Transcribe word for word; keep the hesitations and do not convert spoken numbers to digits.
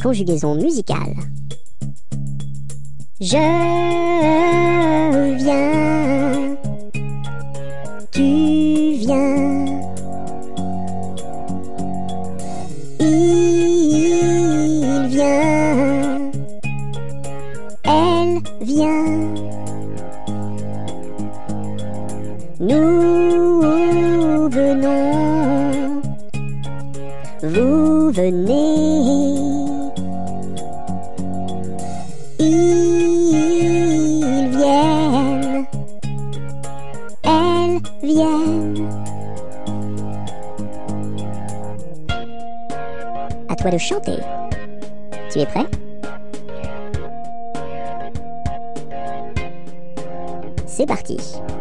Conjugaison musicale. Je viens, tu viens, il vient, elle vient, nous venons, vous venez. Ils viennent, elles viennent. À toi de chanter. Tu es prêt? C'est parti.